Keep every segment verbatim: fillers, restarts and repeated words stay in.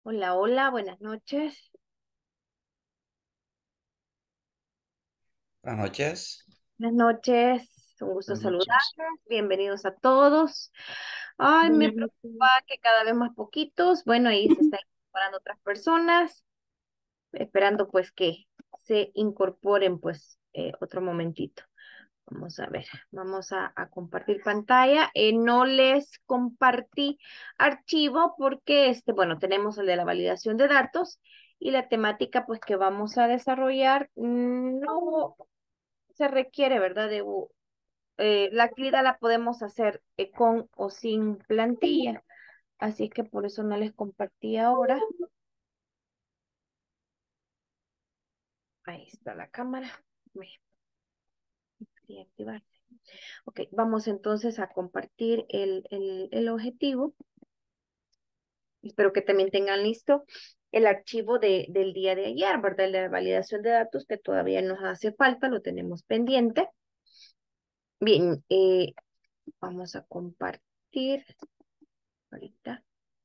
Hola, hola, buenas noches. Buenas noches. Buenas noches, un gusto Buenas saludarles. noches. Bienvenidos a todos. Ay, me Buenas preocupa noches. que cada vez más poquitos. Bueno, ahí se están incorporando otras personas, esperando pues que se incorporen pues eh, otro momentito. Vamos a ver, vamos a, a compartir pantalla. Eh, no les compartí archivo porque este, bueno, tenemos el de la validación de datos y la temática pues que vamos a desarrollar mm, no se requiere, ¿verdad? De, u- eh, la actividad la podemos hacer eh, con o sin plantilla, así que por eso no les compartí ahora. Ahí está la cámara. Me quería activarse. Ok, vamos entonces a compartir el, el, el objetivo. Espero que también tengan listo el archivo de, del día de ayer, ¿verdad? La validación de datos que todavía nos hace falta, lo tenemos pendiente. Bien, eh, vamos a compartir ahorita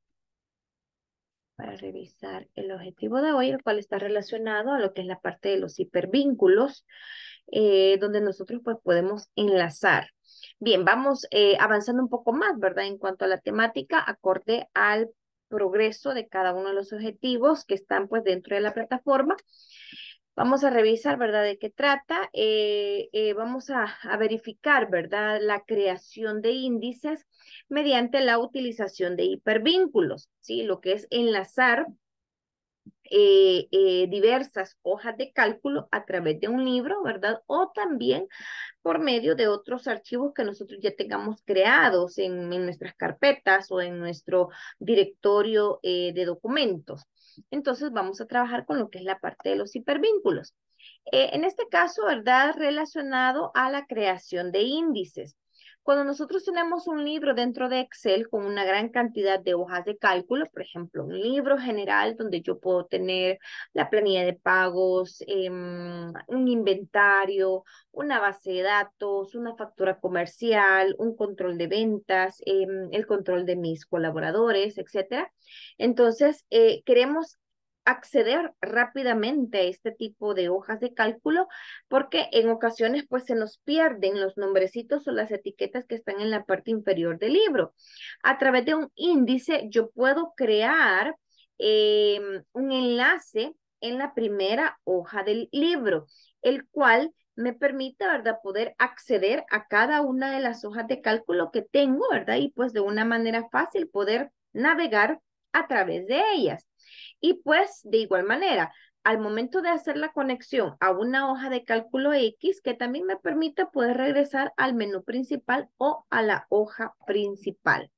para revisar el objetivo de hoy, el cual está relacionado a lo que es la parte de los hipervínculos, eh, donde nosotros pues podemos enlazar. Bien, vamos eh, avanzando un poco más, ¿verdad? En cuanto a la temática, acorde al progreso de cada uno de los objetivos que están pues dentro de la plataforma. Vamos a revisar, ¿verdad? De qué trata. Eh, eh, vamos a, a verificar, ¿verdad? La creación de índices mediante la utilización de hipervínculos, ¿sí? Lo que es enlazar eh, eh, diversas hojas de cálculo a través de un libro, ¿verdad? O también por medio de otros archivos que nosotros ya tengamos creados en, en nuestras carpetas o en nuestro directorio eh, de documentos. Entonces vamos a trabajar con lo que es la parte de los hipervínculos. Eh, en este caso, ¿verdad? Relacionado a la creación de índices. Cuando nosotros tenemos un libro dentro de Excel con una gran cantidad de hojas de cálculo, por ejemplo, un libro general donde yo puedo tener la planilla de pagos, eh, un inventario, una base de datos, una factura comercial, un control de ventas, eh, el control de mis colaboradores, etcétera. Entonces, eh, queremos acceder rápidamente a este tipo de hojas de cálculo porque en ocasiones pues se nos pierden los nombrecitos o las etiquetas que están en la parte inferior del libro. A través de un índice yo puedo crear eh, un enlace en la primera hoja del libro, el cual me permite, ¿verdad?, poder acceder a cada una de las hojas de cálculo que tengo, ¿verdad? Y pues de una manera fácil poder navegar a través de ellas. Y pues de igual manera, al momento de hacer la conexión a una hoja de cálculo X, que también me permite poder regresar al menú principal o a la hoja principal.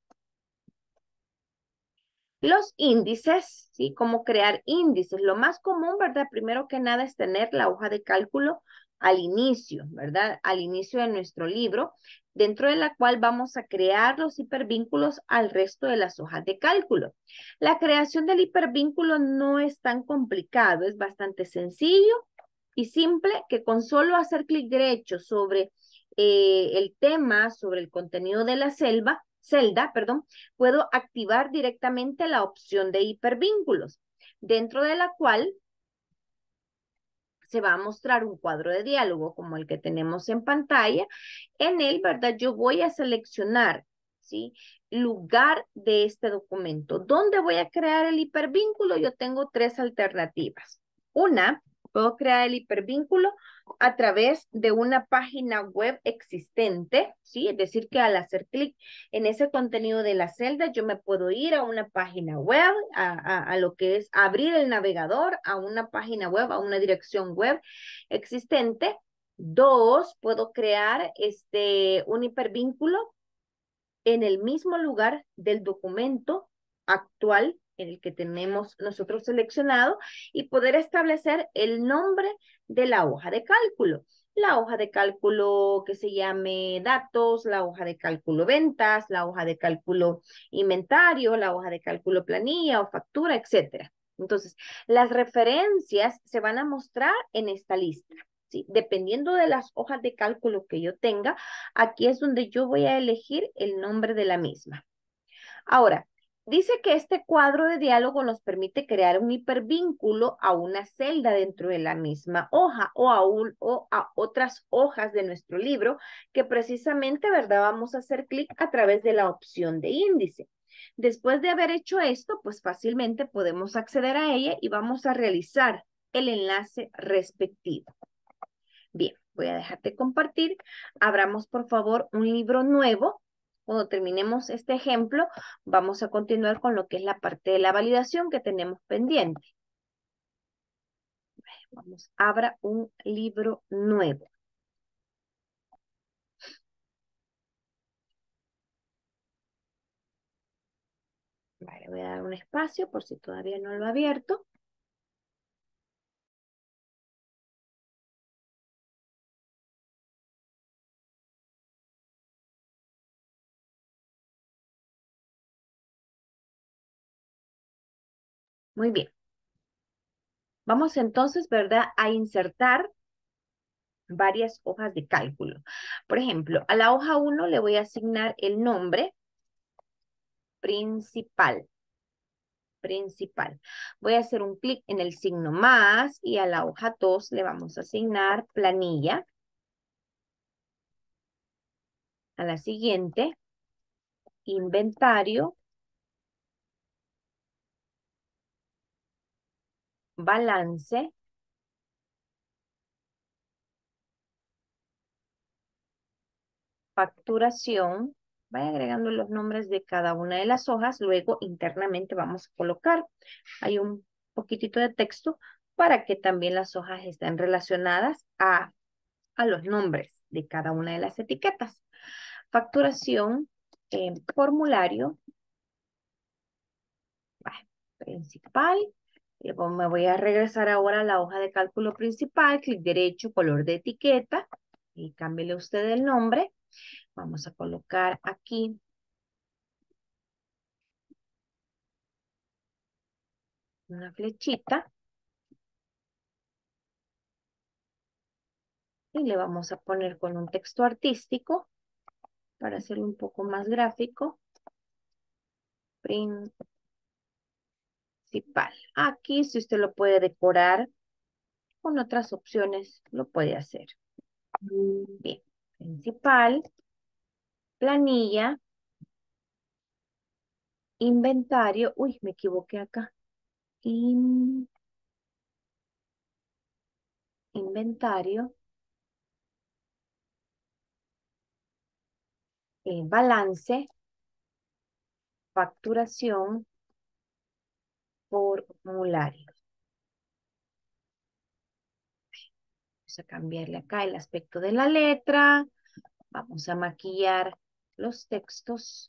Los índices, ¿sí? Cómo crear índices. Lo más común, ¿verdad? Primero que nada es tener la hoja de cálculo al inicio, ¿verdad? Al inicio de nuestro libro, dentro de la cual vamos a crear los hipervínculos al resto de las hojas de cálculo. La creación del hipervínculo no es tan complicado, es bastante sencillo y simple que con solo hacer clic derecho sobre eh, el tema, sobre el contenido de la selva, celda, perdón, puedo activar directamente la opción de hipervínculos, dentro de la cual se va a mostrar un cuadro de diálogo como el que tenemos en pantalla. En él, ¿verdad? Yo voy a seleccionar, ¿sí? Lugar de este documento. ¿Dónde voy a crear el hipervínculo? Yo tengo tres alternativas. Una, puedo crear el hipervínculo a través de una página web existente, ¿sí? Es decir, que al hacer clic en ese contenido de la celda, yo me puedo ir a una página web, a, a, a lo que es abrir el navegador, a una página web, a una dirección web existente. Dos, puedo crear este, un hipervínculo en el mismo lugar del documento actual en el que tenemos nosotros seleccionado y poder establecer el nombre de la hoja de cálculo. La hoja de cálculo que se llame datos, la hoja de cálculo ventas, la hoja de cálculo inventario, la hoja de cálculo planilla o factura, etcétera. Entonces, las referencias se van a mostrar en esta lista. ¿Sí? Dependiendo de las hojas de cálculo que yo tenga, aquí es donde yo voy a elegir el nombre de la misma. Ahora, Dice que este cuadro de diálogo nos permite crear un hipervínculo a una celda dentro de la misma hoja o a, un, o a otras hojas de nuestro libro que precisamente, ¿verdad? Vamos a hacer clic a través de la opción de índice. Después de haber hecho esto, pues fácilmente podemos acceder a ella y vamos a realizar el enlace respectivo. Bien, voy a dejarte compartir. Abramos, por favor, un libro nuevo. Cuando terminemos este ejemplo, vamos a continuar con lo que es la parte de la validación que tenemos pendiente. Vamos, abra un libro nuevo. Vale, voy a dar un espacio por si todavía no lo he abierto. Muy bien. Vamos entonces, ¿verdad?, a insertar varias hojas de cálculo. Por ejemplo, a la hoja uno le voy a asignar el nombre principal. Principal. Voy a hacer un clic en el signo más y a la hoja dos le vamos a asignar planilla. A la siguiente, inventario, balance, facturación. Vaya agregando los nombres de cada una de las hojas. Luego internamente vamos a colocar. Hay un poquitito de texto para que también las hojas estén relacionadas a, a los nombres de cada una de las etiquetas. Facturación, eh, formulario, principal. Eh, Me voy a regresar ahora a la hoja de cálculo principal, clic derecho, color de etiqueta, y cámbiele usted el nombre. Vamos a colocar aquí una flechita y le vamos a poner con un texto artístico para hacerlo un poco más gráfico. Principal. Aquí, si usted lo puede decorar con otras opciones, lo puede hacer. Bien, principal, planilla, inventario. Uy, me equivoqué acá. In- inventario, eh, balance, facturación, formulario. Vamos a cambiarle acá el aspecto de la letra. Vamos a maquillar los textos.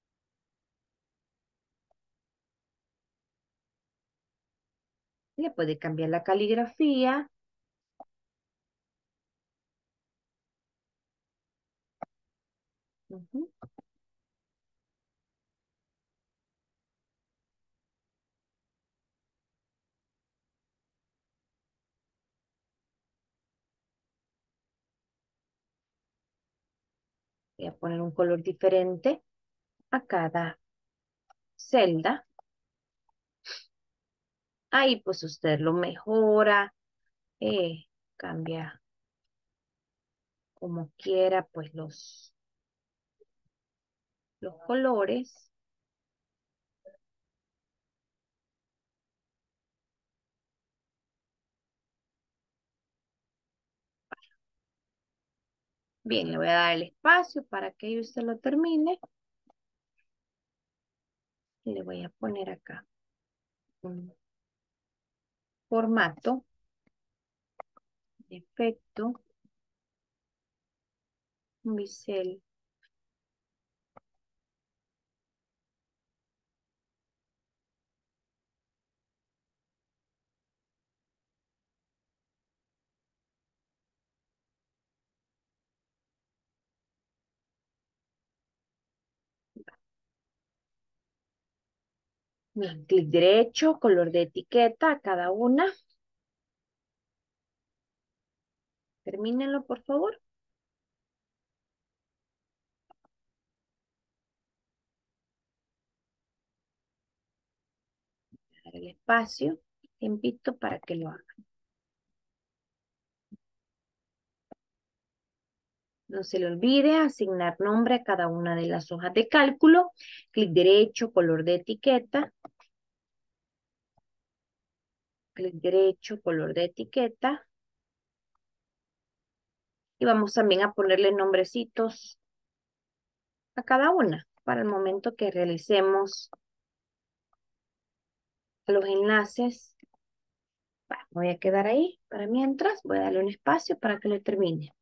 Le puede cambiar la caligrafía. Ujú. Voy a poner un color diferente a cada celda. Ahí pues usted lo mejora, eh, cambia como quiera pues los, los colores. Bien, le voy a dar el espacio para que usted lo termine. Y le voy a poner acá un formato, efecto, un bisel. Bien, clic derecho, color de etiqueta a cada una. Termínenlo, por favor. el espacio, tiempito para que lo haga. No se le olvide asignar nombre a cada una de las hojas de cálculo. Clic derecho, color de etiqueta. Clic derecho, color de etiqueta. Y vamos también a ponerle nombrecitos a cada una para el momento que realicemos los enlaces. Va, voy a quedar ahí para mientras. Voy a darle un espacio para que lo termine.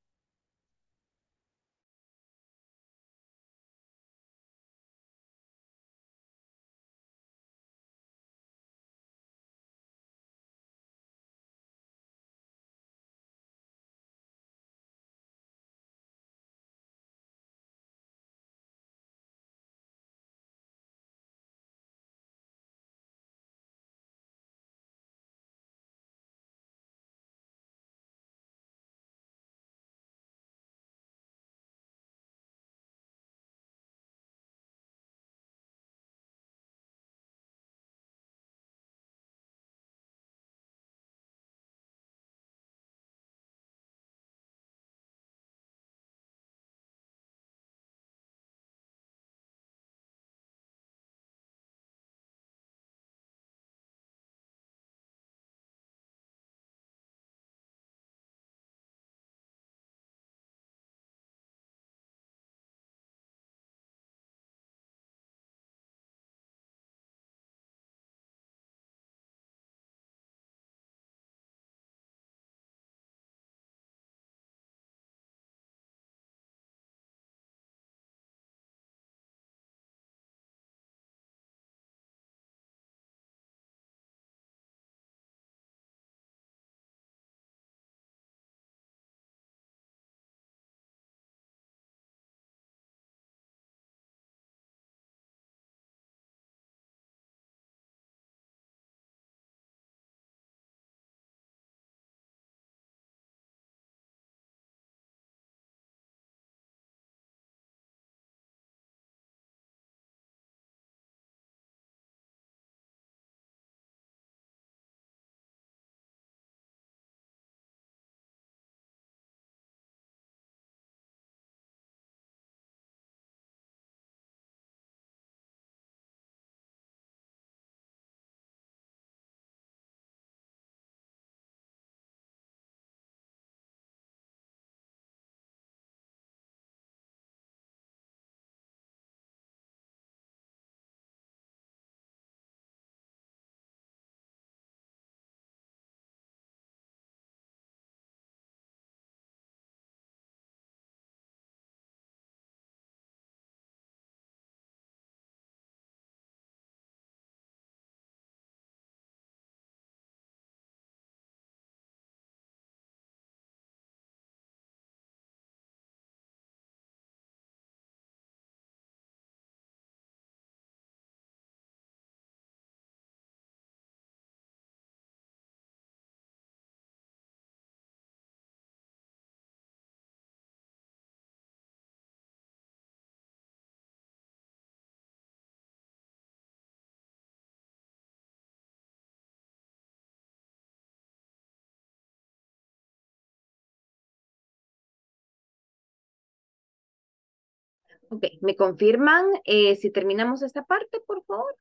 Ok, ¿me confirman eh, si terminamos esta parte, por favor?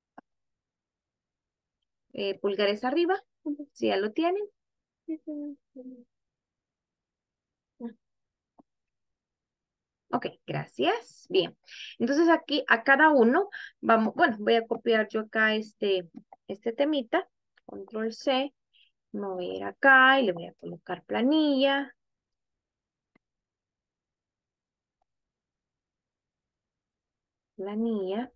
Eh, pulgares arriba, si ya lo tienen. Ok, gracias. Bien. Entonces aquí a cada uno vamos, bueno, voy a copiar yo acá este, este temita. Control C. Me voy a ir acá y le voy a colocar planilla. Planilla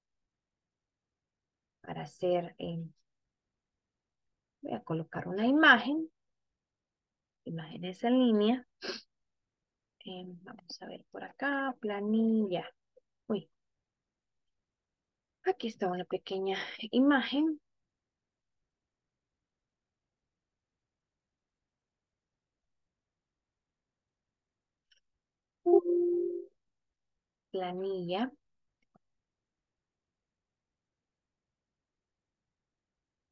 para hacer, eh, voy a colocar una imagen. Imágenes en línea. Eh, vamos a ver por acá, planilla. Uy, aquí está una pequeña imagen. Planilla.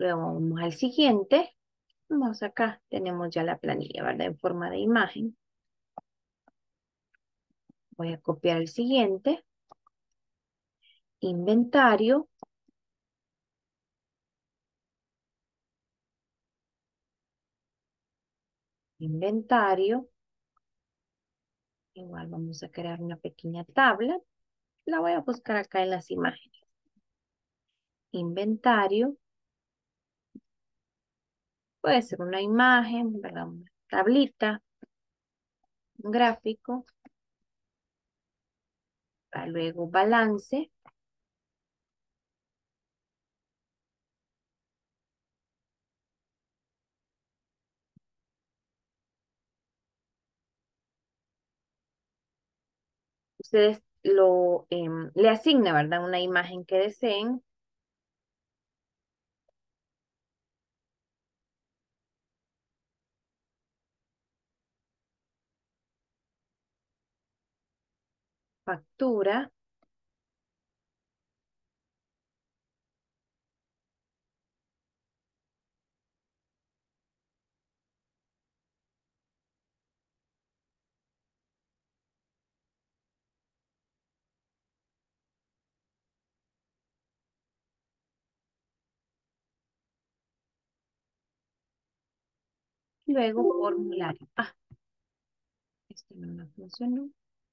Luego vamos al siguiente. Vamos acá, tenemos ya la planilla, ¿verdad? En forma de imagen. Voy a copiar el siguiente. Inventario. Inventario. Igual vamos a crear una pequeña tabla. La voy a buscar acá en las imágenes. Inventario. Puede ser una imagen, ¿verdad? Una tablita, un gráfico. Ah, luego balance. Ustedes lo, em, le asignan, ¿verdad? Una imagen que deseen. Factura. Luego formulario. Ah, este no me funcionó.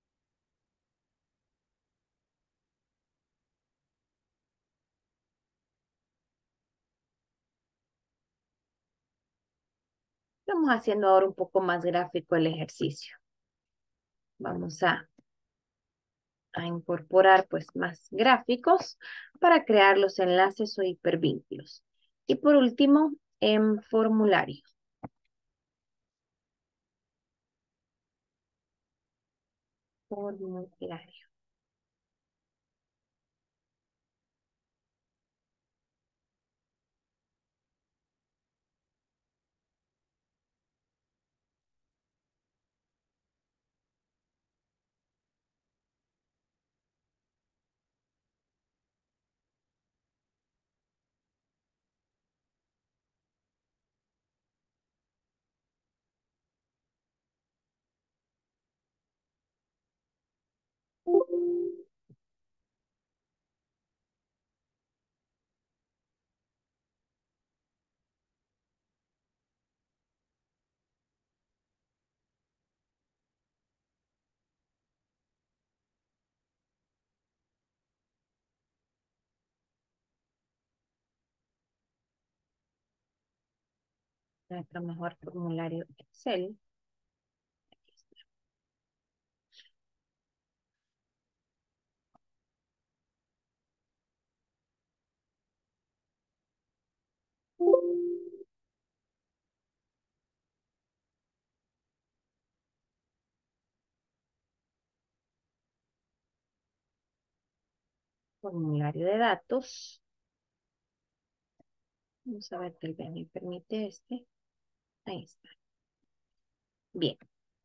Estamos haciendo ahora un poco más gráfico el ejercicio. Vamos a, a incorporar pues más gráficos para crear los enlaces o hipervínculos. Y por último, en formulario. Formulario. Nuestro mejor formulario Excel. Formulario de datos. Vamos a ver que el me permite este. Ahí está. Bien.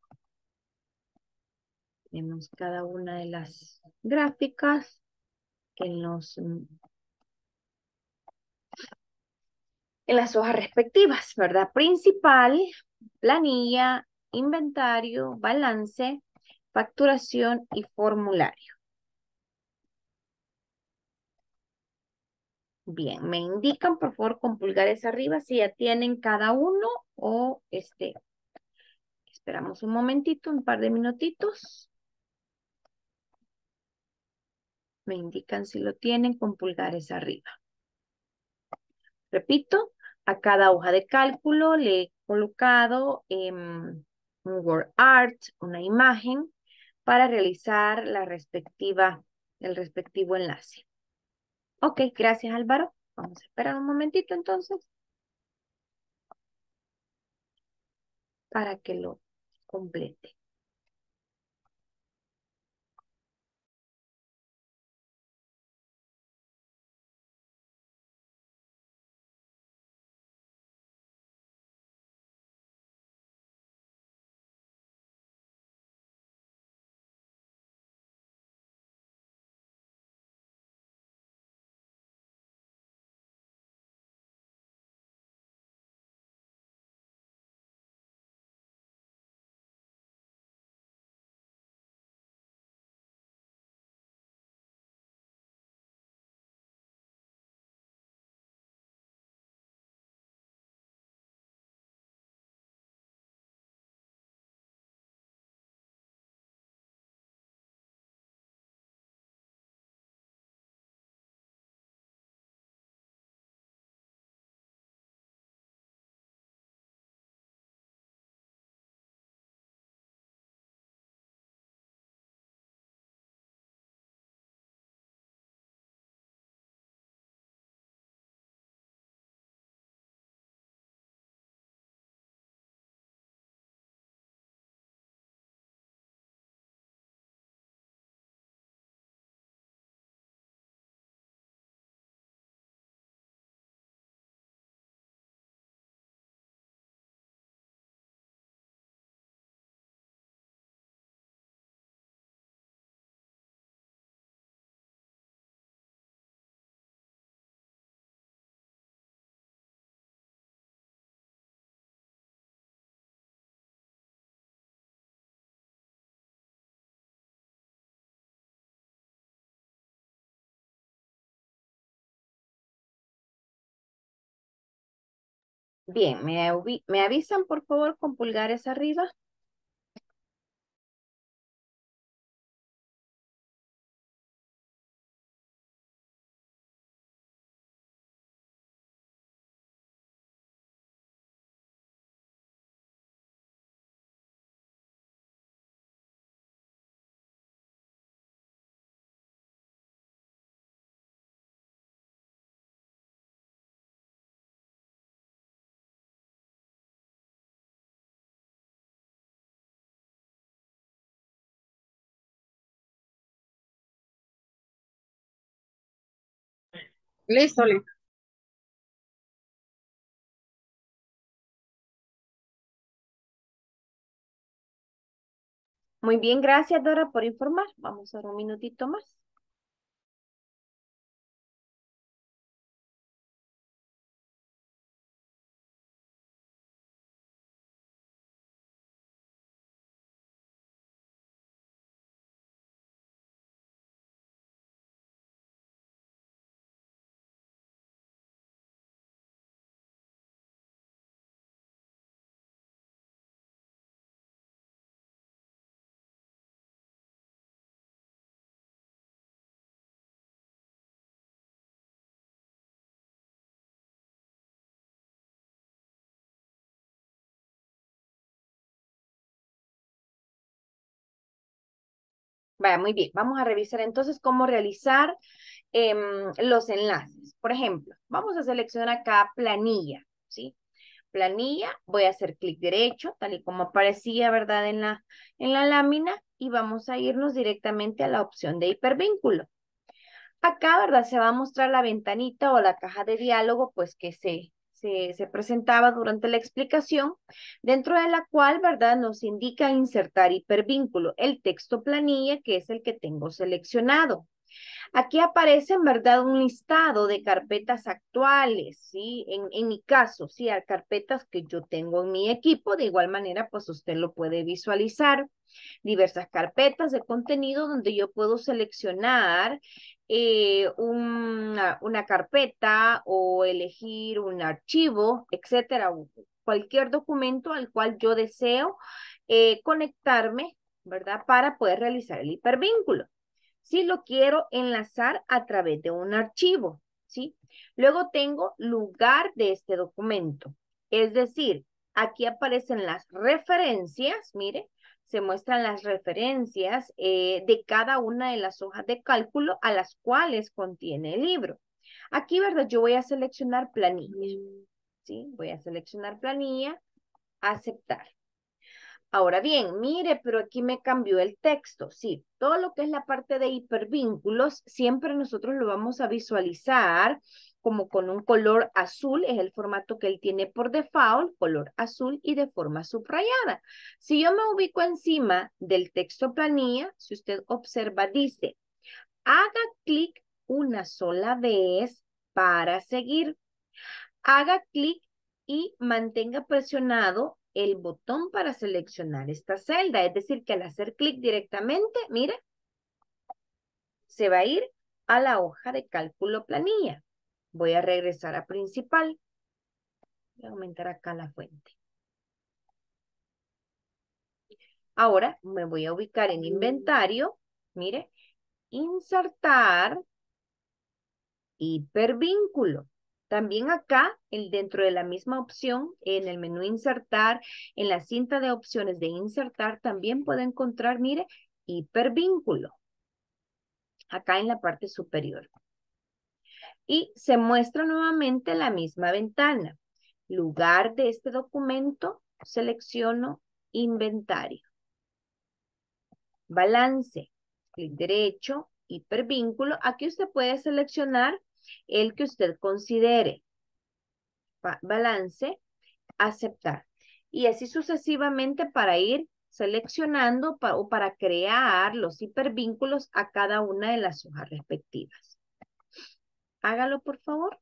Tenemos cada una de las gráficas en los, mm, en las hojas respectivas, ¿verdad? Principal, planilla, inventario, balance, facturación y formulario. Bien, me indican por favor con pulgares arriba si ya tienen cada uno o este, esperamos un momentito, un par de minutitos. Me indican si lo tienen con pulgares arriba. Repito, a cada hoja de cálculo le he colocado em, un word art, una imagen, para realizar la respectiva, el respectivo enlace. Ok, gracias Álvaro. Vamos a esperar un momentito entonces para que lo complete. Bien, ¿me, avi- me avisan por favor con pulgares arriba? Listo, listo. Muy bien, gracias Dora por informar. Vamos a ver un minutito más. Vaya, muy bien. Vamos a revisar entonces cómo realizar em, los enlaces. Por ejemplo, vamos a seleccionar acá planilla, ¿sí? Planilla, voy a hacer clic derecho, tal y como aparecía, ¿verdad? En la, en la lámina y vamos a irnos directamente a la opción de hipervínculo. Acá, ¿verdad? Se va a mostrar la ventanita o la caja de diálogo, pues que se, se, se presentaba durante la explicación, dentro de la cual, ¿verdad? Nos indica insertar hipervínculo, el texto planilla, que es el que tengo seleccionado. Aquí aparece, en verdad, un listado de carpetas actuales, ¿sí? En, en mi caso, sí, hay carpetas que yo tengo en mi equipo, de igual manera, pues usted lo puede visualizar. Diversas carpetas de contenido donde yo puedo seleccionar eh, una, una carpeta o elegir un archivo, etcétera, cualquier documento al cual yo deseo eh, conectarme, ¿verdad? Para poder realizar el hipervínculo. Si lo quiero enlazar a través de un archivo, ¿sí? Luego tengo lugar de este documento. Es decir, aquí aparecen las referencias, mire, se muestran las referencias eh, de cada una de las hojas de cálculo a las cuales contiene el libro. Aquí, ¿verdad? Yo voy a seleccionar planilla, ¿sí? Voy a seleccionar planilla, aceptar. Ahora bien, mire, pero aquí me cambió el texto. Sí, todo lo que es la parte de hipervínculos, siempre nosotros lo vamos a visualizar como con un color azul, es el formato que él tiene por default, color azul y de forma subrayada. Si yo me ubico encima del texto planilla, si usted observa, dice, haga clic una sola vez para seguir. Haga clic y mantenga presionado el botón para seleccionar esta celda. Es decir, que al hacer clic directamente, mire, se va a ir a la hoja de cálculo planilla. Voy a regresar a principal. Voy a aumentar acá la fuente. Ahora me voy a ubicar en inventario. Mire, insertar hipervínculo. También acá, el, dentro de la misma opción, en el menú insertar, en la cinta de opciones de insertar, también puede encontrar, mire, hipervínculo. Acá en la parte superior. Y se muestra nuevamente la misma ventana. Lugar de este documento, selecciono inventario. Balance, clic derecho, hipervínculo. Aquí usted puede seleccionar el que usted considere. Balance, aceptar. Y así sucesivamente para ir seleccionando pa, o para crear los hipervínculos a cada una de las hojas respectivas. Hágalo, por favor.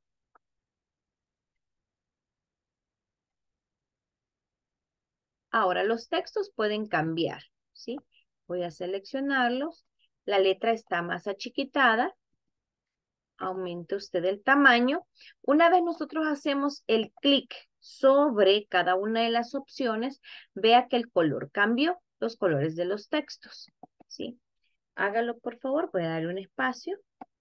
Ahora los textos pueden cambiar, ¿sí? Voy a seleccionarlos. La letra está más achiquitada. Aumente usted el tamaño. Una vez nosotros hacemos el clic sobre cada una de las opciones, vea que el color cambió, los colores de los textos, ¿sí? Hágalo, por favor. Voy a darle un espacio.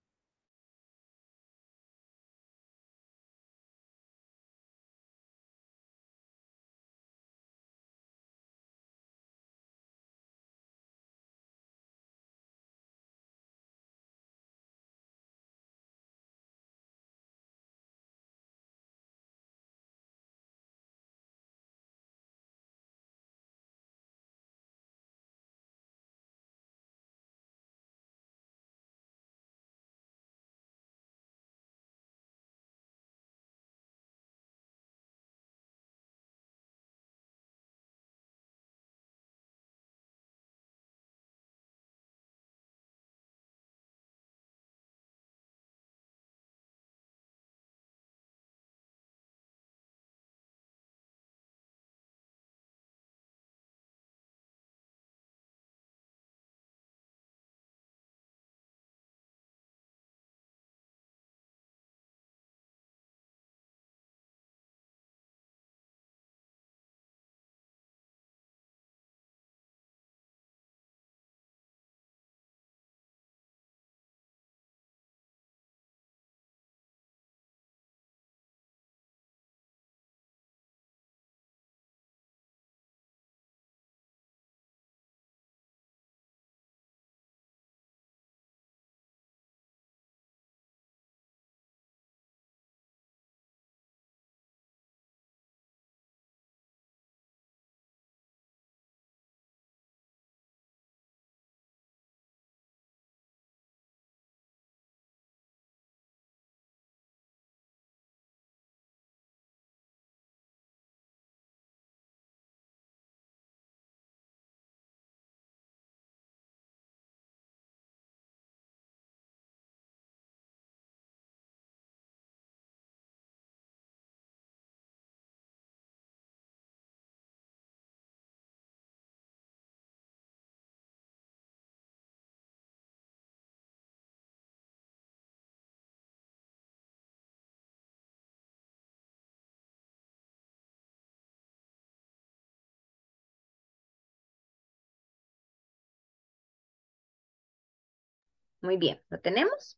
Muy bien, ¿lo tenemos?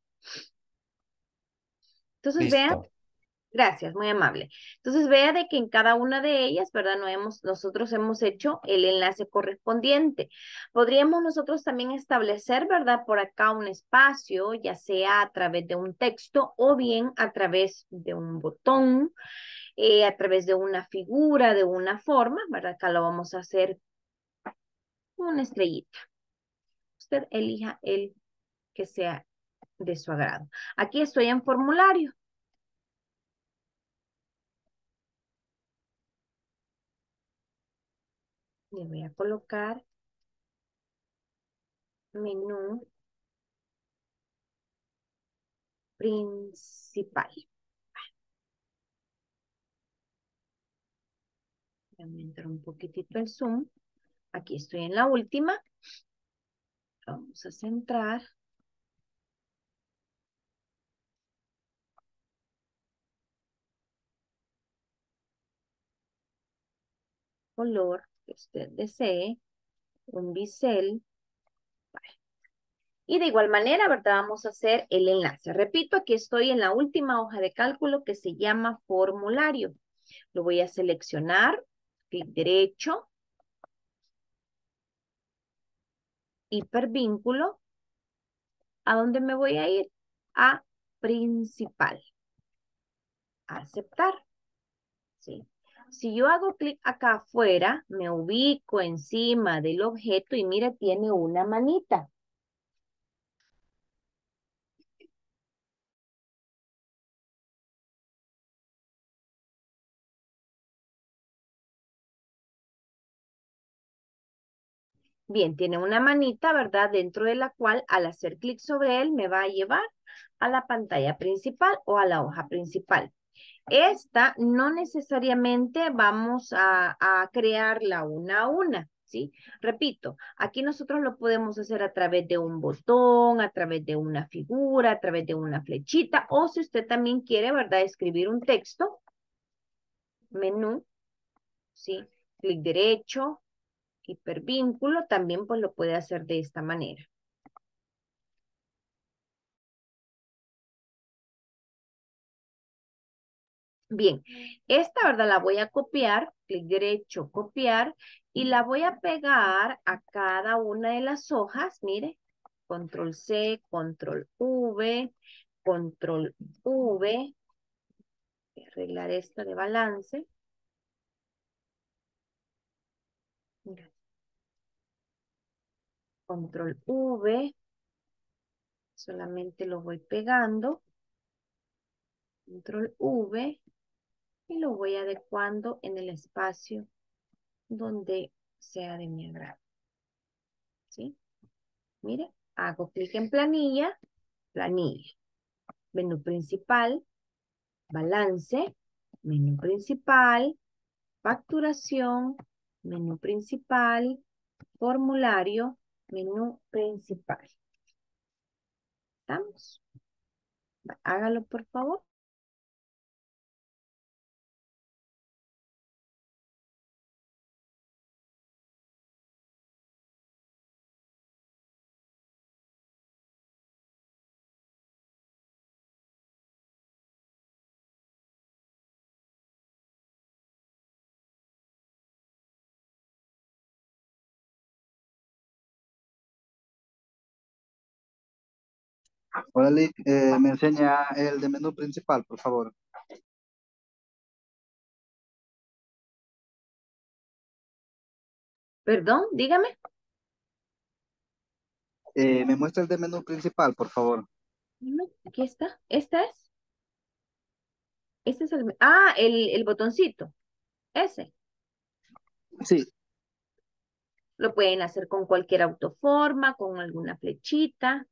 Entonces vea, Listo. gracias, muy amable. Entonces vea de que en cada una de ellas, ¿verdad? No hemos, nosotros hemos hecho el enlace correspondiente. Podríamos nosotros también establecer, ¿verdad? Por acá un espacio, ya sea a través de un texto o bien a través de un botón, eh, a través de una figura, de una forma, ¿verdad? Acá lo vamos a hacer una estrellita. Usted elija el que sea de su agrado. Aquí estoy en formulario. Le voy a colocar menú principal. Voy a aumentar un poquitito el zoom. Aquí estoy en la última. Vamos a centrar. Color que usted desee. Un bisel. Y de igual manera, ¿verdad? Vamos a hacer el enlace. Repito, aquí estoy en la última hoja de cálculo que se llama formulario. Lo voy a seleccionar. Clic derecho. Hipervínculo. ¿A dónde me voy a ir? A principal. Aceptar. ¿Sí? Si yo hago clic acá afuera, me ubico encima del objeto y mira, tiene una manita. Bien, tiene una manita, ¿verdad? Dentro de la cual al hacer clic sobre él me va a llevar a la pantalla principal o a la hoja principal. Esta no necesariamente vamos a, a crearla una a una. ¿sí? Repito, aquí nosotros lo podemos hacer a través de un botón, a través de una figura, a través de una flechita, o si usted también quiere, ¿verdad? Escribir un texto, menú, ¿sí? Clic derecho, hipervínculo, también pues lo puede hacer de esta manera. Bien, esta, ¿verdad? La voy a copiar, clic derecho, copiar, y la voy a pegar a cada una de las hojas, mire, control C, control V, control V, voy a arreglar esto de balance. Mira, control V, solamente lo voy pegando, control V, y lo voy adecuando en el espacio donde sea de mi agrado, ¿sí? Mire, hago clic en planilla, planilla, menú principal, balance, menú principal, facturación, menú principal, formulario, menú principal. ¿Estamos? Hágalo, por favor. Hola, Lick, eh, me enseña el de menú principal, por favor. Perdón, dígame. Eh, me muestra el de menú principal, por favor. Dígame, aquí está. ¿Esta es? Este es el... Ah, el, el botoncito. Ese. Sí, Lo pueden hacer con cualquier autoforma, con alguna flechita.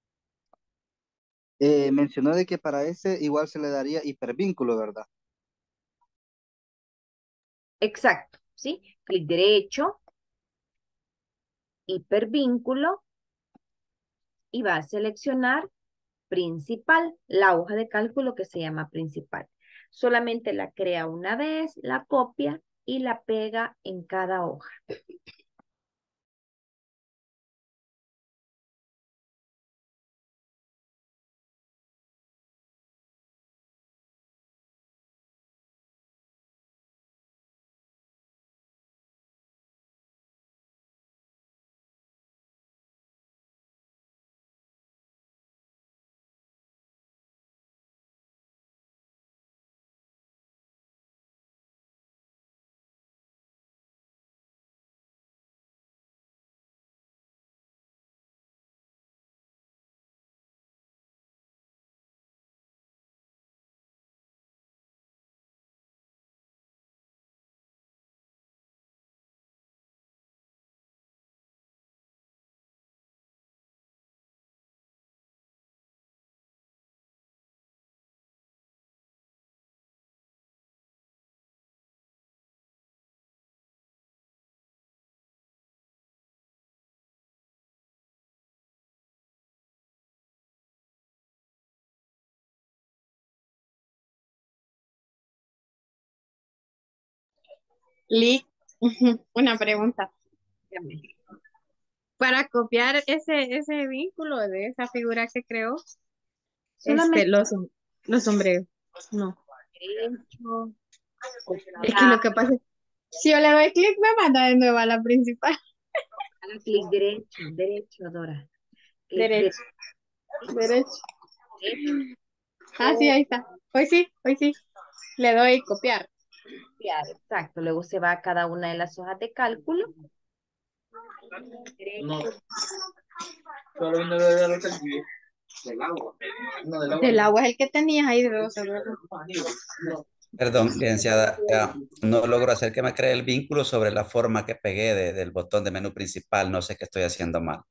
eh, mencionó de que para ese igual se le daría hipervínculo, ¿verdad? Exacto, ¿sí? Clic derecho, hipervínculo, y va a seleccionar principal, la hoja de cálculo que se llama principal. Solamente la crea una vez, la copia y la pega en cada hoja. Lick, una pregunta. Dígame. Para copiar ese, ese vínculo de esa figura que creó, este, Solamente los, som- los sombreros. No. derecho, Es que copiar, lo que pasa es, si yo le doy clic, me manda de nuevo a la principal. haga clic derecho, derecho, Dora. Clic Derecho, derecho, derecho. Ah, sí, ahí copiar, está. Hoy sí, hoy sí. Le doy copiar. exacto. Luego se va a cada una de las hojas de cálculo. Derecho, Solo vino de ver el del agua. No, del agua. Del agua es el que tenías ahí, debo saber. Perdón, licenciada, ya, no logro hacer que me cree el vínculo sobre la forma que pegué de- del botón de menú principal. No sé qué estoy haciendo mal.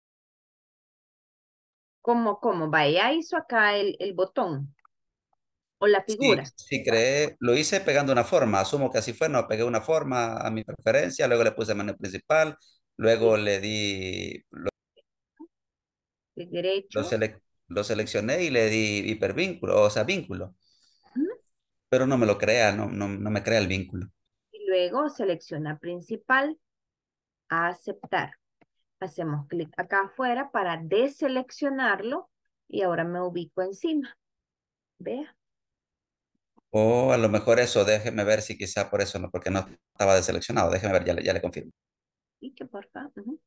¿cómo, cómo? Vaya, hizo acá el, el botón. o la Sí, figura. sí creé, lo hice pegando una forma, asumo que así fue, no, pegué una forma a mi preferencia, luego le puse menú principal, Sí, luego le di, lo, clic lo derecho. selec- lo seleccioné y le di hipervínculo, o sea, vínculo, Ujú. pero no me lo crea, no, no, no me crea el vínculo. Y luego selecciona principal, aceptar. Hacemos clic acá afuera para deseleccionarlo y ahora me ubico encima. Vea. O a lo mejor eso, déjeme ver si quizá por eso no, porque no estaba deseleccionado, déjeme ver, ya le, ya le confirmo. Y que porfa. Ujú.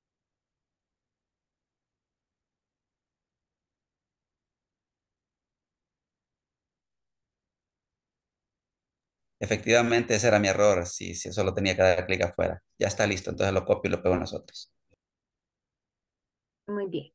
Efectivamente, ese era mi error, sí, sí, solo tenía que dar clic afuera. Ya está listo, entonces lo copio y lo pego en nosotros. Muy bien.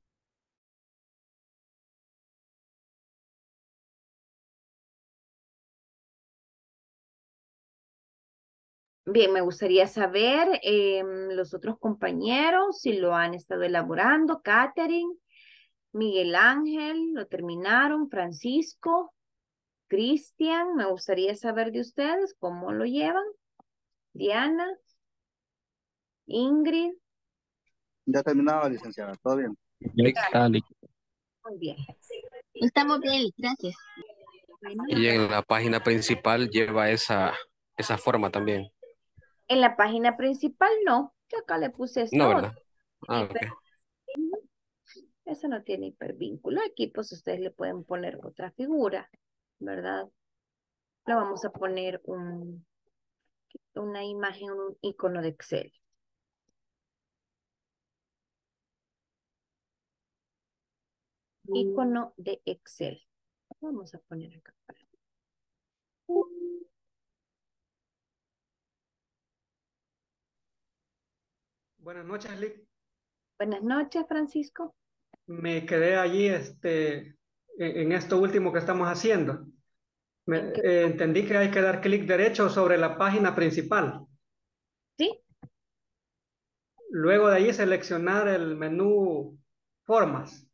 Bien, me gustaría saber em, los otros compañeros si lo han estado elaborando. Catherine, Miguel Ángel, lo terminaron. Francisco, Cristian, me gustaría saber de ustedes cómo lo llevan. Diana, Ingrid, Ya terminaba, licenciada, todo bien. Ya está listo. muy bien. Estamos bien, gracias. Bueno, Y en la página principal lleva esa, esa forma también. en la página principal no. Yo acá le puse No, esta otra. ¿verdad? Ah, ok. Esa no tiene hipervínculo. Aquí pues ustedes le pueden poner otra figura, ¿verdad? Le vamos a poner un, una imagen, un icono de Excel. Icono de Excel. Vamos a poner acá. Buenas noches, Lick. Buenas noches, Francisco. Me quedé allí este, en, en esto último que estamos haciendo. Me- ¿En qué? eh, entendí que hay que dar clic derecho sobre la página principal. Sí, Luego de ahí seleccionar el menú Formas.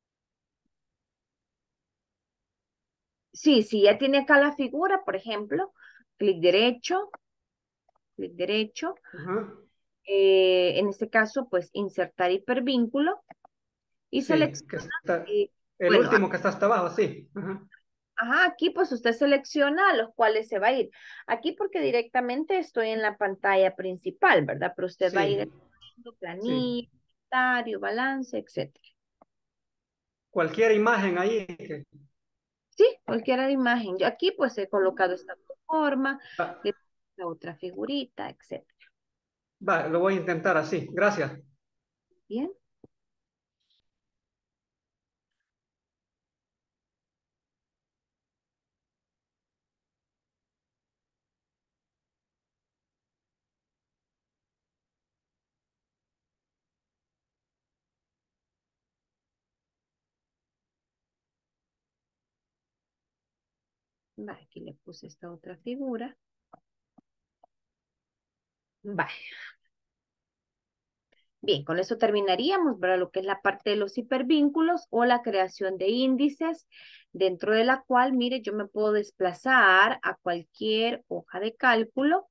sí, sí, ya tiene acá la figura, por ejemplo, clic derecho, clic derecho. Ajá. Eh, en este caso, pues insertar hipervínculo y Sí, selecciona, que está, eh, el bueno, último que está hasta abajo, sí. Ajá. ajá, aquí pues usted selecciona a los cuales se va a ir. Aquí porque directamente estoy en la pantalla principal, ¿verdad? Pero usted va a ir Sí, haciendo sí. planilla, inventario, balance, etcétera. Cualquier imagen ahí. Que, Sí, cualquiera de imagen. Yo aquí pues he colocado esta forma, va, le puse la otra figurita, etcétera. va, lo voy a intentar así. Gracias. Bien. Va, aquí le puse esta otra figura. Va. Bien, con eso terminaríamos, ¿verdad? Lo que es la parte de los hipervínculos o la creación de índices, dentro de la cual, mire, yo me puedo desplazar a cualquier hoja de cálculo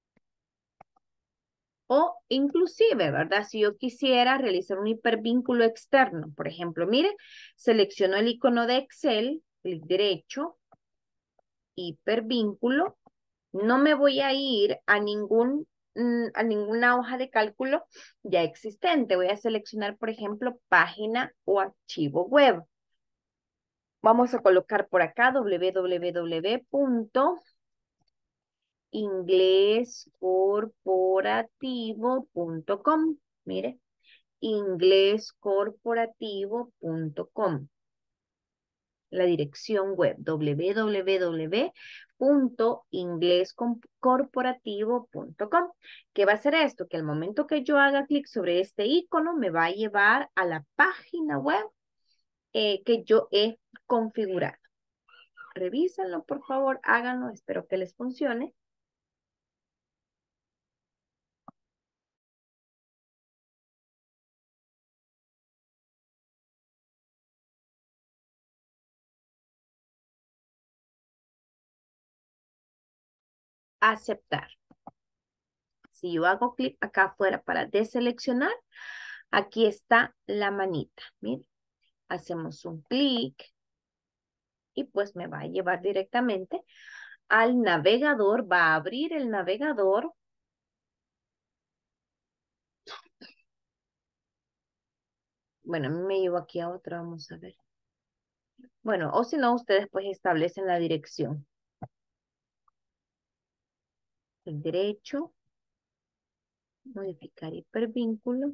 o inclusive, ¿verdad? Si yo quisiera realizar un hipervínculo externo, por ejemplo, mire, selecciono el icono de Excel, clic derecho, hipervínculo. No me voy a ir a ningún, mm, a ninguna hoja de cálculo ya existente. Voy a seleccionar, por ejemplo, página o archivo web. Vamos a colocar por acá w w w punto inglés corporativo punto com. Mire, inglés corporativo punto com. La dirección web w w w punto inglés corporativo punto com. ¿Qué va a hacer esto? Que al momento que yo haga clic sobre este icono me va a llevar a la página web eh, que yo he configurado. Revísenlo, por favor, háganlo, espero que les funcione. aceptar. Si yo hago clic acá afuera para deseleccionar, aquí está la manita. Miren, hacemos un clic y pues me va a llevar directamente al navegador. Va a abrir el navegador. Bueno, a mí me llevo aquí a otra, vamos a ver. Bueno, o si no, ustedes pues establecen la dirección. El derecho, modificar hipervínculo,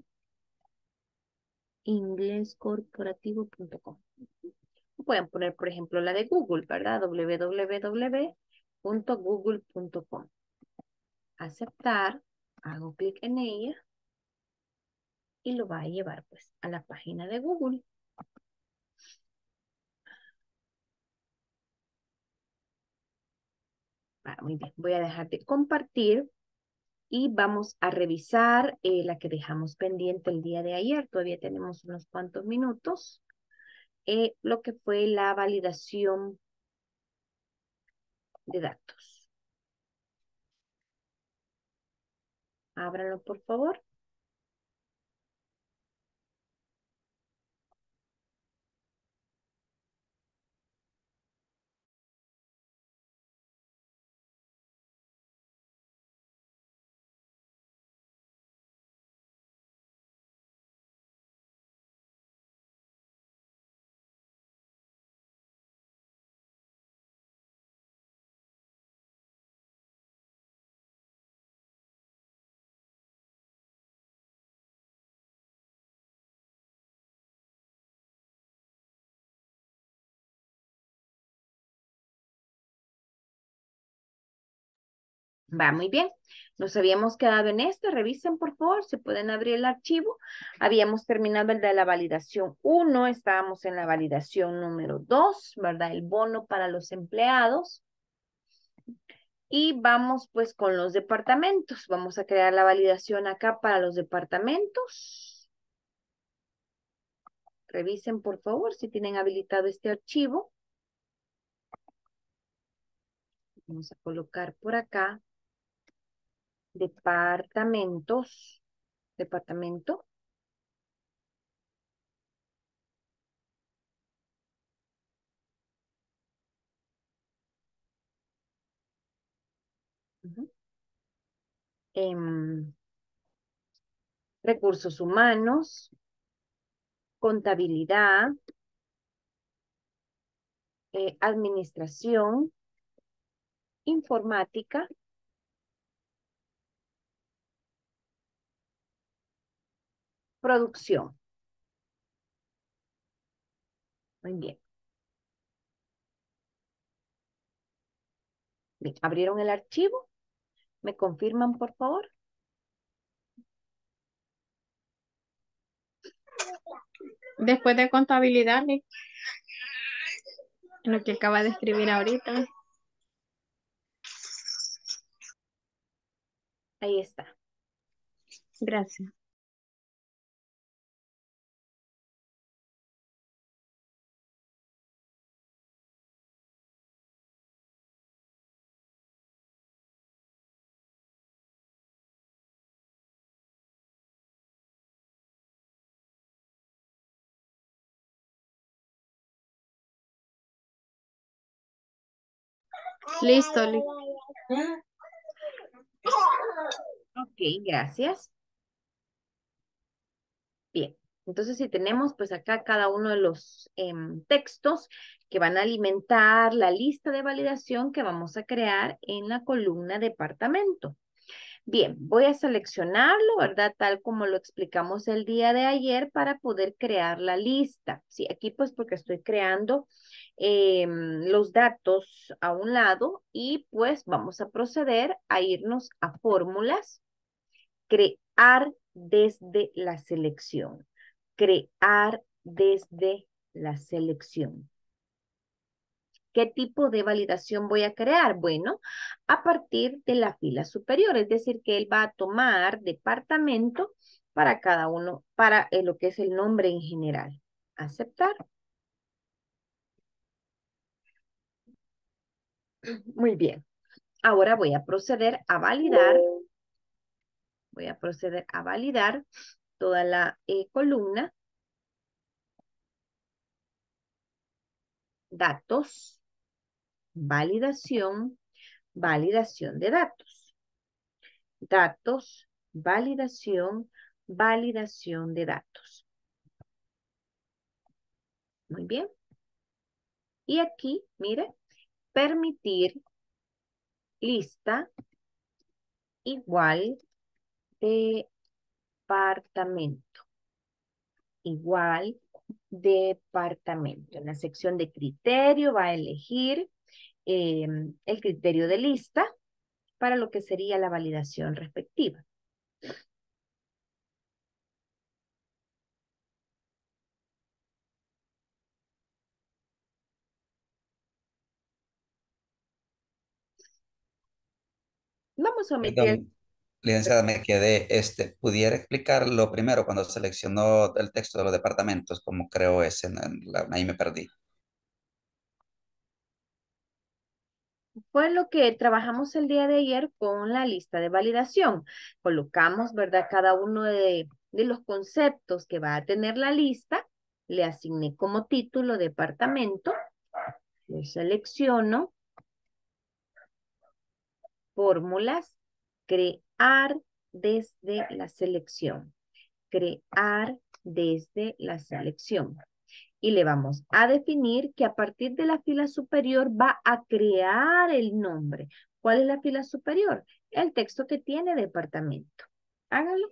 inglescorporativo punto com. Pueden poner, por ejemplo, la de Google, ¿verdad? w w w punto google punto com. Aceptar, hago clic en ella y lo va a llevar pues a la página de Google. Ah, muy bien, voy a dejar de compartir y vamos a revisar eh, la que dejamos pendiente el día de ayer. Todavía tenemos unos cuantos minutos. Eh, lo que fue la validación de datos. Ábranlo, por favor. Va muy bien. Nos habíamos quedado en este. Revisen, por favor, si pueden abrir el archivo. Habíamos terminado el de la validación uno. Estábamos en la validación número dos, ¿verdad? El bono para los empleados. Y vamos pues con los departamentos. Vamos a crear la validación acá para los departamentos. Revisen, por favor, si tienen habilitado este archivo. Vamos a colocar por acá departamentos. Departamento. Uh-huh. em, recursos humanos, contabilidad, eh, administración, informática, producción. Muy bien. Bien, ¿abrieron el archivo? ¿Me confirman, por favor? Después de contabilidad, Nick, lo que acaba de escribir ahorita. Ahí está. Gracias. Listo, Lick. Ok, gracias. Bien, entonces si tenemos pues acá cada uno de los em, textos que van a alimentar la lista de validación que vamos a crear en la columna departamento. Bien, voy a seleccionarlo, ¿verdad? Tal como lo explicamos el día de ayer para poder crear la lista. Sí, aquí pues porque estoy creando em, los datos a un lado y pues vamos a proceder a irnos a fórmulas, crear desde la selección, crear desde la selección. ¿Qué tipo de validación voy a crear? Bueno, a partir de la fila superior, es decir, que él va a tomar departamento para cada uno, para eh, lo que es el nombre en general. Aceptar. Muy bien. Ahora voy a proceder a validar, voy a proceder a validar toda la eh, columna. Datos, validación, validación de datos. Datos, validación, validación de datos. Muy bien. Y aquí, mire, permitir lista igual departamento. Igual departamento. En la sección de criterio va a elegir eh, el criterio de lista para lo que sería la validación respectiva. Vamos a omitir el... Perdón, licenciada, me quedé, este, ¿pudiera explicar lo primero cuando seleccionó el texto de los departamentos, cómo creó ese? En la- ahí me perdí. Fue lo que trabajamos el día de ayer con la lista de validación. Colocamos, ¿verdad? Cada uno de, de los conceptos que va a tener la lista. Le asigné como título departamento. Lo selecciono. Fórmulas. Crear desde la selección. Crear desde la selección. Y le vamos a definir que a partir de la fila superior va a crear el nombre. ¿Cuál es la fila superior? El texto que tiene departamento. Hágalo.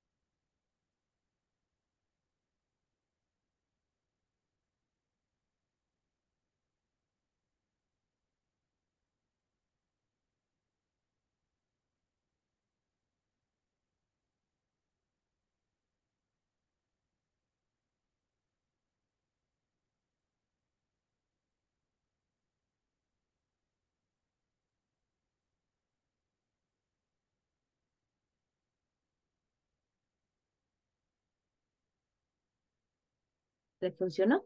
¿Le funcionó?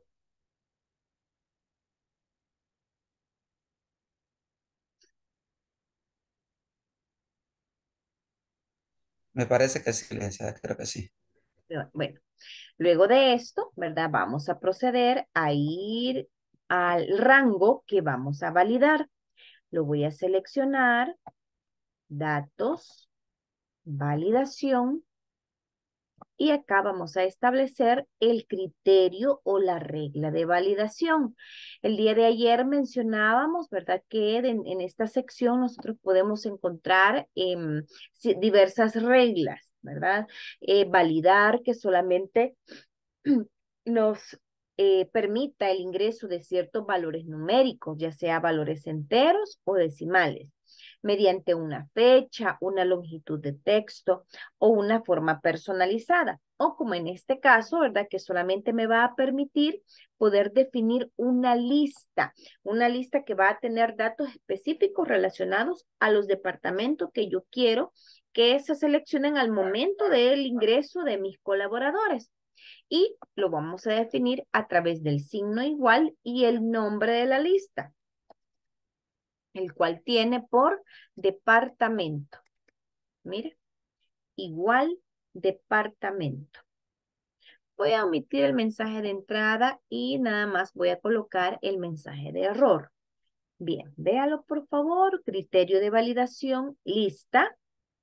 Me parece que sí, licenciada, creo que sí. Bueno, luego de esto, ¿verdad? Vamos a proceder a ir al rango que vamos a validar. Lo voy a seleccionar. Datos, validación. Y acá vamos a establecer el criterio o la regla de validación. El día de ayer mencionábamos, ¿verdad? Que en, en esta sección nosotros podemos encontrar eh, diversas reglas, ¿verdad? Eh, validar que solamente nos eh, permita el ingreso de ciertos valores numéricos, ya sea valores enteros o decimales, mediante una fecha, una longitud de texto o una forma personalizada. O como en este caso, ¿verdad? Que solamente me va a permitir poder definir una lista, una lista que va a tener datos específicos relacionados a los departamentos que yo quiero que se seleccionen al momento del ingreso de mis colaboradores. Y lo vamos a definir a través del signo igual y el nombre de la lista, el cual tiene por departamento. Mire, igual departamento. Voy a omitir el mensaje de entrada y nada más voy a colocar el mensaje de error. Bien, véalo por favor. Criterio de validación, lista.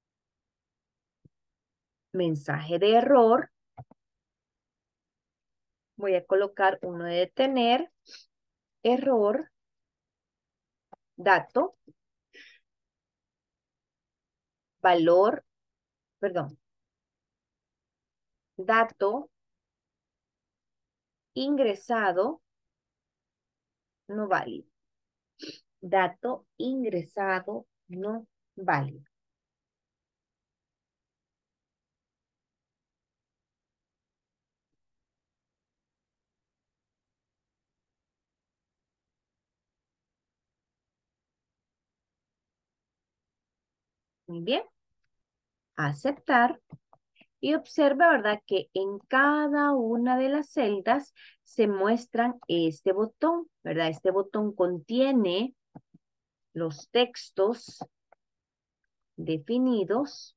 Mensaje de error. Voy a colocar uno de detener. Error. Dato. Valor. Perdón. Dato ingresado no válido. Dato ingresado no válido. Muy bien. Aceptar. Y observa, ¿verdad? Que en cada una de las celdas se muestran este botón, ¿verdad? Este botón contiene los textos definidos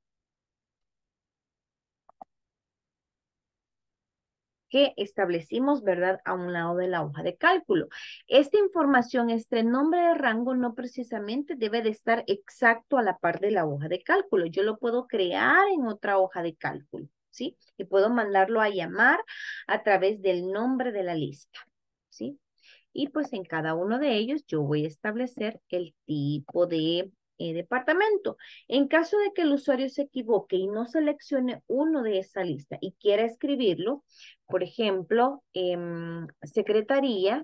que establecimos, ¿verdad?, a un lado de la hoja de cálculo. Esta información, este nombre de rango no precisamente debe de estar exacto a la par de la hoja de cálculo. Yo lo puedo crear en otra hoja de cálculo, ¿sí? Y puedo mandarlo a llamar a través del nombre de la lista, ¿sí? Y pues en cada uno de ellos yo voy a establecer el tipo de eh, departamento. En caso de que el usuario se equivoque y no seleccione uno de esa lista y quiera escribirlo, por ejemplo, em, secretaría,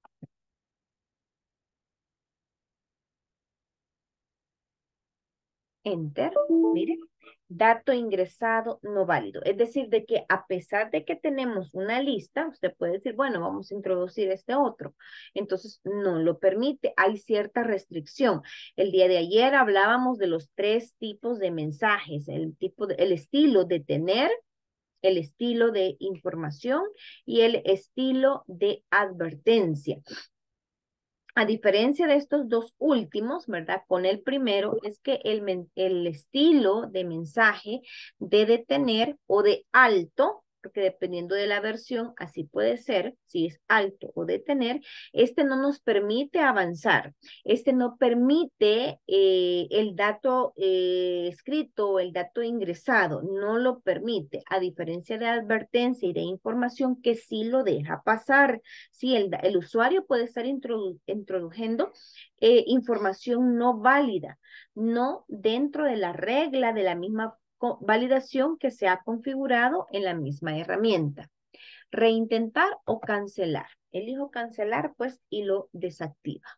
enter, mire, dato ingresado no válido. Es decir, de que a pesar de que tenemos una lista, usted puede decir, bueno, vamos a introducir este otro. Entonces, no lo permite. Hay cierta restricción. El día de ayer hablábamos de los tres tipos de mensajes, el tipo de, el estilo de tener, el estilo de información y el estilo de advertencia. A diferencia de estos dos últimos, ¿verdad? Con el primero es que el, el estilo de mensaje debe tener o de alto, porque dependiendo de la versión, así puede ser, si es alto o de tener, este no nos permite avanzar. Este no permite eh, el dato eh, escrito, el dato ingresado, no lo permite, a diferencia de advertencia y de información que sí lo deja pasar. Sí, el, el usuario puede estar introdu introduciendo eh, información no válida, no dentro de la regla de la misma validación que se ha configurado en la misma herramienta. Reintentar o cancelar. Elijo cancelar, pues, y lo desactiva.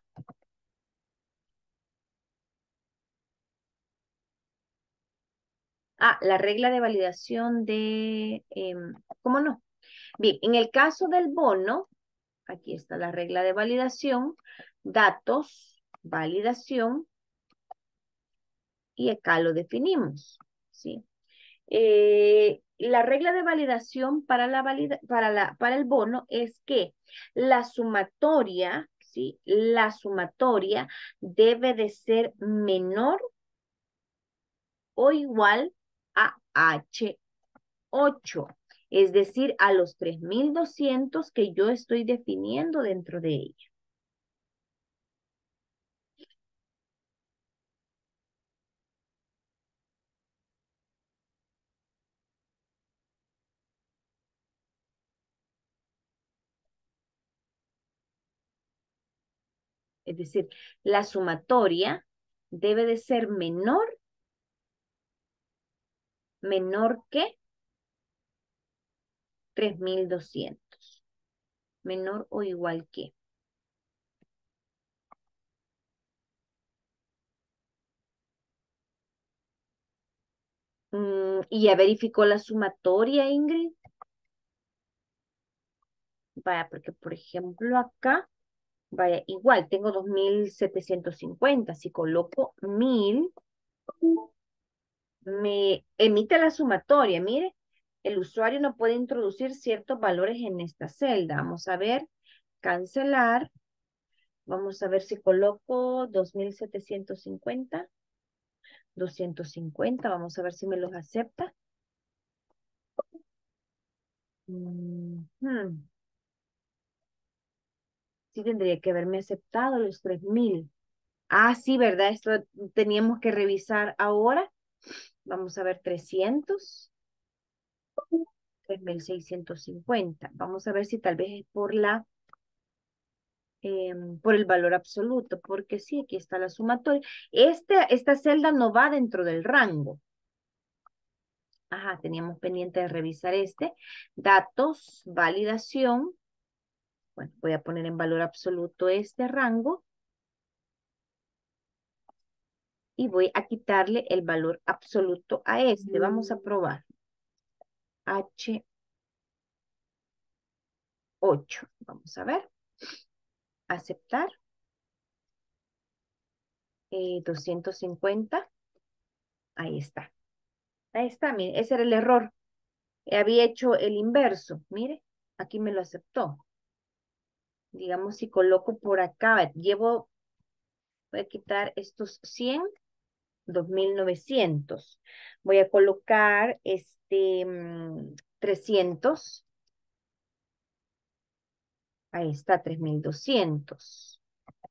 Ah, la regla de validación de... Eh, ¿cómo no? Bien, en el caso del bono, aquí está la regla de validación, datos, validación, y acá lo definimos, ¿sí? Eh, la regla de validación para, la valida, para, la, para el bono es que la sumatoria, ¿sí? La sumatoria debe de ser menor o igual a H ocho, es decir, a los tres mil doscientos que yo estoy definiendo dentro de ella. Es decir, la sumatoria debe de ser menor, menor que tres mil doscientos. Menor o igual que. Mm, ¿y ya verificó la sumatoria, Ingrid? Vaya, porque por ejemplo acá, vaya, igual, tengo dos mil setecientos cincuenta. Si coloco mil, me emite la sumatoria. Mire, el usuario no puede introducir ciertos valores en esta celda. Vamos a ver, cancelar. Vamos a ver si coloco dos mil setecientos cincuenta. doscientos cincuenta. Vamos a ver si me los acepta. Mm -hmm. Sí tendría que haberme aceptado los tres mil. Ah, sí, ¿verdad? Esto teníamos que revisar ahora. Vamos a ver trescientos. tres mil seiscientos cincuenta. Vamos a ver si tal vez es por la eh, por el valor absoluto, porque sí, aquí está la sumatoria. Este, esta celda no va dentro del rango. Ajá, teníamos pendiente de revisar este. Datos, validación. Bueno, voy a poner en valor absoluto este rango. Y voy a quitarle el valor absoluto a este. Vamos a probar. H ocho. Vamos a ver. Aceptar. Eh, doscientos cincuenta. Ahí está. Ahí está, mire, ese era el error. Había hecho el inverso. Mire, aquí me lo aceptó. Digamos, si coloco por acá, llevo Voy a quitar estos cien, dos mil novecientos. Voy a colocar este mm, trescientos. Ahí está, tres mil doscientos.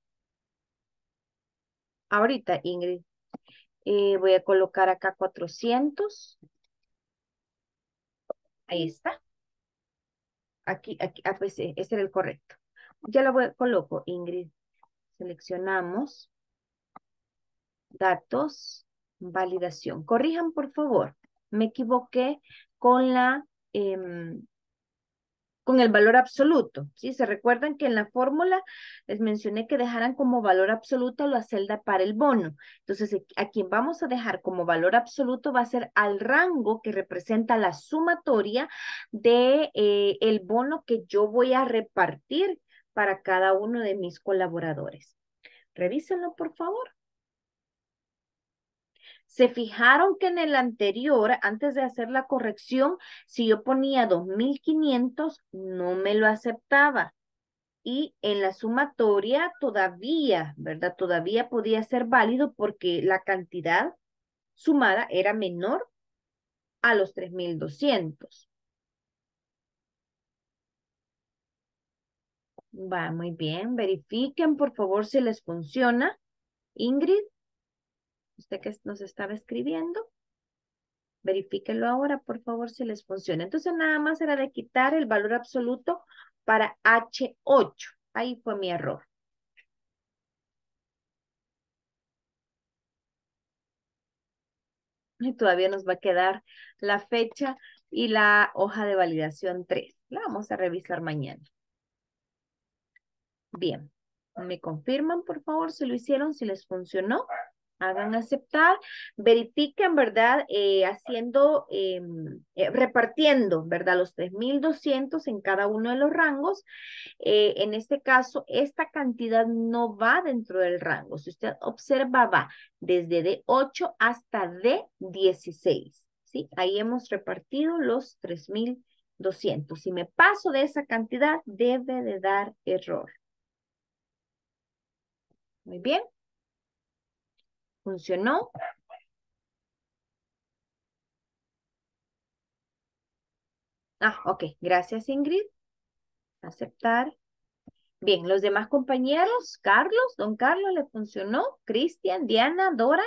Ahorita, Ingrid, eh, voy a colocar acá cuatrocientos. Ahí está. Aquí, aquí, ah, pues eh, ese era el correcto. Ya lo voy, coloco, Ingrid. Seleccionamos. Datos, validación. Corrijan, por favor. Me equivoqué con la, em, con el valor absoluto. ¿Sí? Se recuerdan que en la fórmula les mencioné que dejaran como valor absoluto la celda para el bono. Entonces, eh, a quien vamos a dejar como valor absoluto va a ser al rango que representa la sumatoria de eh, el bono que yo voy a repartir para cada uno de mis colaboradores. Revísenlo, por favor. Se fijaron que en el anterior, antes de hacer la corrección, si yo ponía dos mil quinientos, no me lo aceptaba. Y en la sumatoria todavía, ¿verdad? Todavía podía ser válido porque la cantidad sumada era menor a los tres mil doscientos. Va, muy bien. Verifiquen, por favor, si les funciona. Ingrid, usted que nos estaba escribiendo. Verifíquenlo ahora, por favor, si les funciona. Entonces, nada más era de quitar el valor absoluto para H ocho. Ahí fue mi error. Y todavía nos va a quedar la fecha y la hoja de validación tres. La vamos a revisar mañana. Bien. ¿Me confirman, por favor, si lo hicieron, si les funcionó? Hagan aceptar, verifiquen, ¿verdad? Eh, haciendo, eh, eh, repartiendo, ¿verdad? Los tres mil doscientos en cada uno de los rangos. Eh, en este caso, esta cantidad no va dentro del rango. Si usted observa, va desde D ocho hasta D dieciséis, ¿sí? Ahí hemos repartido los tres mil doscientos. Si me paso de esa cantidad, debe de dar error. Muy bien. ¿Funcionó? Ah, ok. Gracias, Ingrid. Aceptar. Bien, los demás compañeros, Carlos, don Carlos, ¿le funcionó? Cristian, Diana, Dora.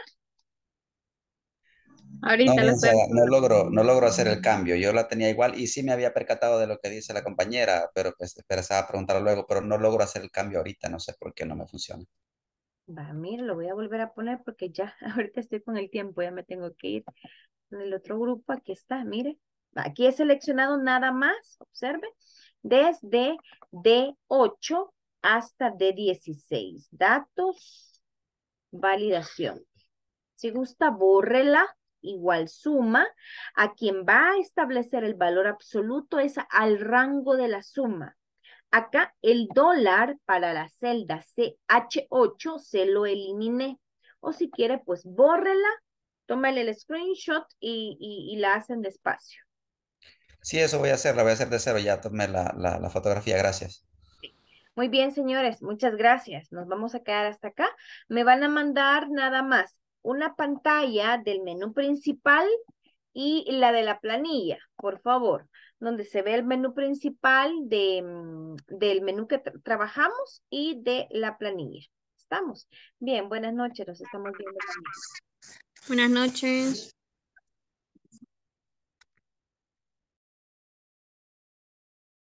No, Ahorita lo estoy licenciada, no haciendo. logro, no logro hacer el cambio. Yo la tenía igual y sí me había percatado de lo que dice la compañera, pero pues pensaba preguntarlo luego, pero no logro hacer el cambio ahorita, no sé por qué no me funciona. Va, mire, lo voy a volver a poner porque ya ahorita estoy con el tiempo, ya me tengo que ir. En el otro grupo, aquí está, mire. Aquí he seleccionado nada más, observe, desde D ocho hasta D dieciséis. Datos, validación. Si gusta, bórrela, igual suma. A quien va a establecer el valor absoluto es al rango de la suma. Acá el dólar para la celda C H ocho se lo eliminé. O si quiere, pues bórrela, tómale el screenshot y, y, y la hacen despacio. Sí, eso voy a hacer, la voy a hacer de cero, ya tomé la, la, la fotografía, gracias. Muy bien, señores, muchas gracias. Nos vamos a quedar hasta acá. Me van a mandar nada más una pantalla del menú principal y la de la planilla, por favor, donde se ve el menú principal de, mm, del menú que tra- trabajamos y de la planilla. ¿Estamos? Bien, buenas noches, nos estamos viendo mañana. Buenas noches.